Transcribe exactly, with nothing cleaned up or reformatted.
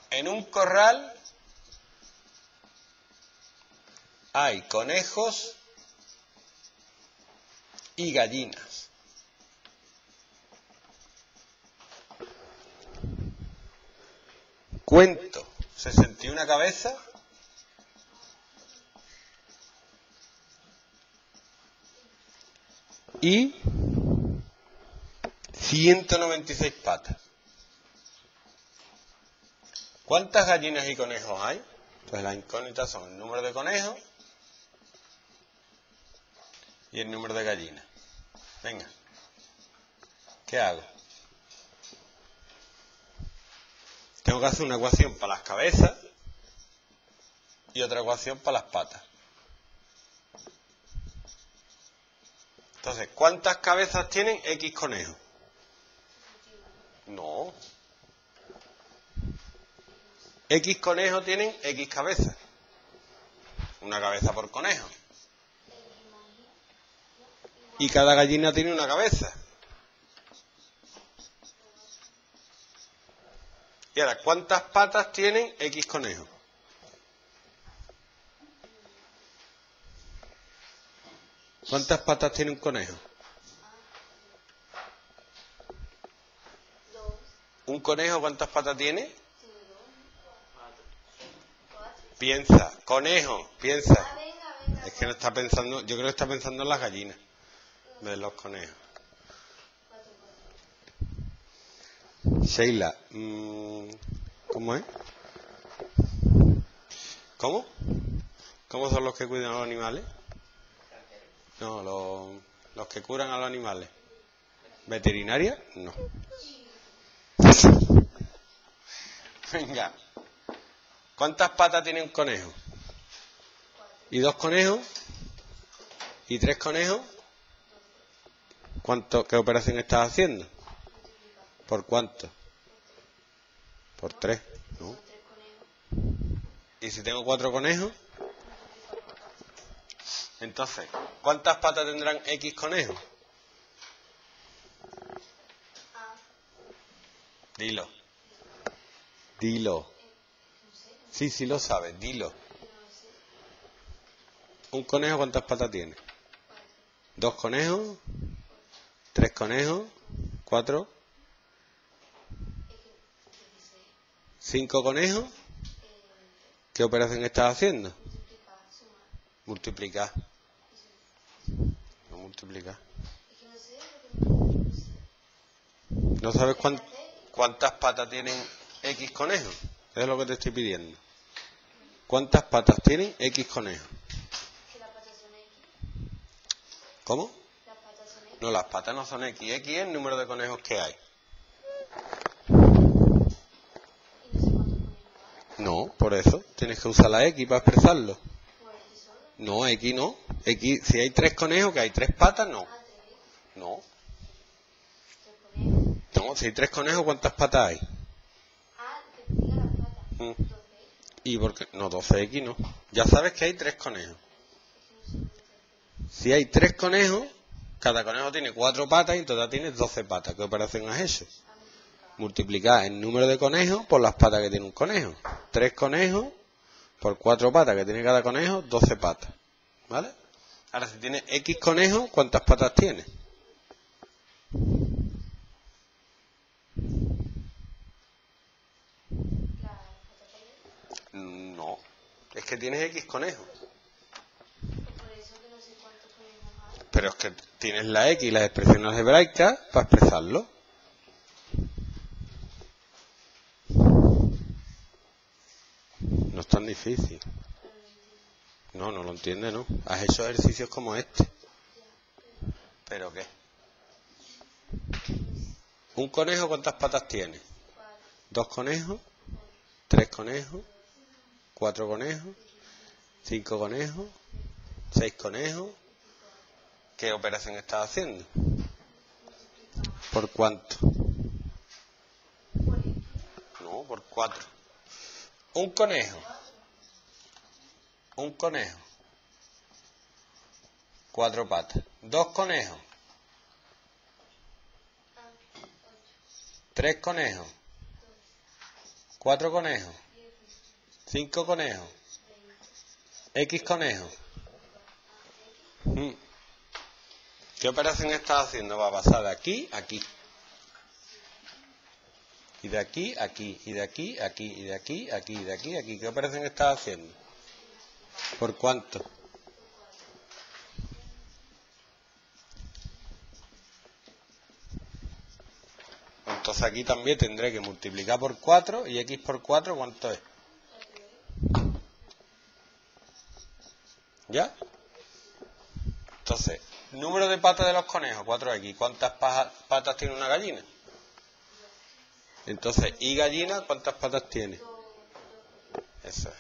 En un corral hay conejos y gallinas. Cuento sesenta y una cabezas y ciento noventa y seis patas. ¿Cuántas gallinas y conejos hay? Pues las incógnitas son el número de conejos y el número de gallinas. Venga, ¿qué hago? Tengo que hacer una ecuación para las cabezas y otra ecuación para las patas. Entonces, ¿cuántas cabezas tienen X conejos? No. X conejos tienen X cabezas. Una cabeza por conejo. Y cada gallina tiene una cabeza. Y ahora, ¿cuántas patas tienen X conejos? ¿Cuántas patas tiene un conejo? ¿Un conejo cuántas patas tiene? Piensa, conejo, piensa. Es que no está pensando, yo creo que está pensando en las gallinas, de los conejos. Sheila, ¿cómo es? ¿Cómo? ¿Cómo son los que cuidan a los animales? No, los, los que curan a los animales. ¿Veterinaria? No. Venga. ¿Cuántas patas tiene un conejo? ¿Y dos conejos? ¿Y tres conejos? ¿Cuánto, qué operación estás haciendo? ¿Por cuánto? Por tres, ¿no? ¿Y si tengo cuatro conejos? Entonces, ¿cuántas patas tendrán X conejos? Dilo. Dilo. Sí, sí lo sabes, dilo. ¿Un conejo cuántas patas tiene? ¿Dos conejos? ¿Tres conejos? ¿Cuatro? ¿Cinco conejos? ¿Qué operación estás haciendo? Multiplicar. No multiplicar. ¿No sabes cuánt- cuántas patas tienen X conejos? Es lo que te estoy pidiendo. ¿Cuántas patas tienen X conejos? ¿Cómo? No, las patas no son X. X es el número de conejos que hay. No, por eso. Tienes que usar la X para expresarlo. No, X no. X, si hay tres conejos, que hay tres patas, no. No. No, si hay tres conejos, ¿cuántas patas hay? Mm. ¿Y por qué? No, doce X no. Ya sabes que hay tres conejos. Si hay tres conejos, cada conejo tiene cuatro patas y en total tienes doce patas. ¿Qué operación has hecho? Multiplicar el número de conejos por las patas que tiene un conejo. Tres conejos por cuatro patas que tiene cada conejo, doce patas. ¿Vale? Ahora, si tiene X conejos, ¿cuántas patas tiene? No, es que tienes X conejos. Pero es que tienes la X y las expresiones algebraicas para expresarlo. No es tan difícil. No, no lo entiende, ¿no? Has hecho ejercicios como este. ¿Pero qué? ¿Un conejo cuántas patas tiene? ¿Dos conejos? ¿Tres conejos? ¿Cuatro conejos? ¿Cinco conejos? ¿Seis conejos? ¿Qué operación estás haciendo? ¿Por cuánto? No, por cuatro. Un conejo. Un conejo. Cuatro patas. Dos conejos. Tres conejos. cuatro conejos, cinco conejos, X conejos. ¿Qué operación estás haciendo? Va a pasar de aquí a aquí. Y de aquí a aquí, y de aquí a aquí, y de aquí a aquí, y de aquí a aquí. ¿Qué operación estás haciendo? ¿Por cuánto? Entonces aquí también tendré que multiplicar por cuatro, y X por cuatro, ¿cuánto es? ¿Ya? Entonces, número de patas de los conejos, cuatro equis. ¿Cuántas patas tiene una gallina? Entonces, ¿y gallina cuántas patas tiene? Eso es.